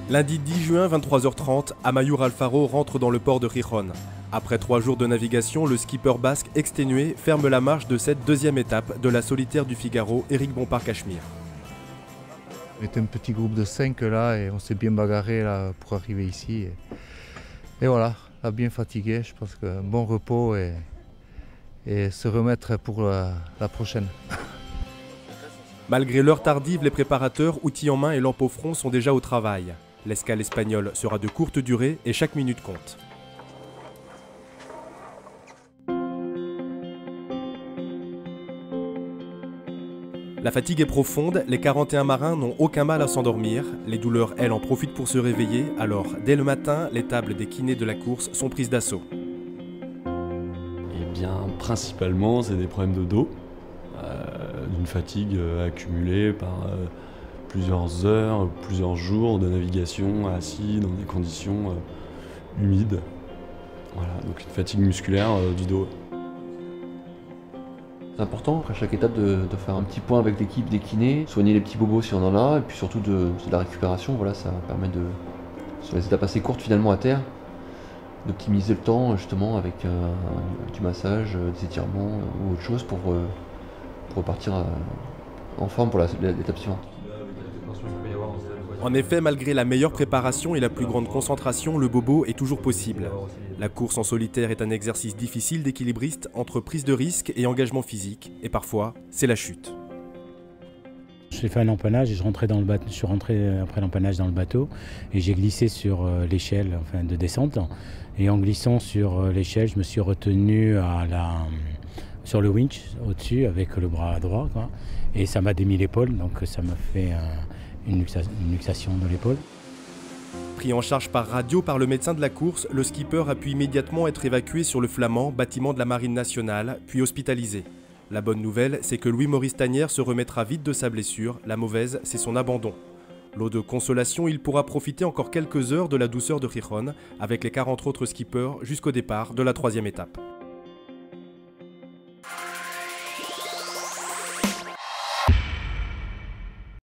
Lundi 10 juin, 23h30, Amaiur Alfaro rentre dans le port de Gijón. Après 3 jours de navigation, le skipper basque exténué ferme la marche de cette deuxième étape de la solitaire du Figaro, Eric Bompard-Cachemire. On était un petit groupe de 5 là et on s'est bien bagarré là, pour arriver ici. Et voilà, là, bien fatigué, je pense qu'un bon repos et se remettre pour la prochaine. Malgré l'heure tardive, les préparateurs, outils en main et lampes au front, sont déjà au travail. L'escale espagnole sera de courte durée et chaque minute compte. La fatigue est profonde, les 41 marins n'ont aucun mal à s'endormir. Les douleurs, elles, en profitent pour se réveiller. Alors, dès le matin, les tables des kinés de la course sont prises d'assaut. Eh bien, principalement, c'est des problèmes de dos, d'une fatigue accumulée par plusieurs heures, plusieurs jours de navigation assis dans des conditions humides. Voilà, donc une fatigue musculaire du dos. C'est important après chaque étape de faire un petit point avec l'équipe des kinés, soigner les petits bobos si on en a, et puis surtout de la récupération. Voilà, ça permet de, sur les étapes assez courtes finalement à terre, d'optimiser le temps justement avec du massage, des étirements ou autre chose pour repartir en forme pour l'étape suivante. En effet, malgré la meilleure préparation et la plus grande concentration, le bobo est toujours possible. La course en solitaire est un exercice difficile d'équilibriste entre prise de risque et engagement physique, et parfois, c'est la chute. J'ai fait un empennage et je suis rentré après l'empennage dans le bateau et j'ai glissé sur l'échelle de descente. Et en glissant sur l'échelle, je me suis retenu sur le winch au-dessus avec le bras droit, quoi. Et ça m'a démis l'épaule, donc ça m'a fait une luxation de l'épaule. Pris en charge par radio par le médecin de la course, le skipper a pu immédiatement être évacué sur le Flamand, bâtiment de la Marine nationale, puis hospitalisé. La bonne nouvelle, c'est que Louis-Maurice Tanière se remettra vite de sa blessure. La mauvaise, c'est son abandon. Lot de consolation, il pourra profiter encore quelques heures de la douceur de Gijón avec les 40 autres skippers jusqu'au départ de la 3e étape.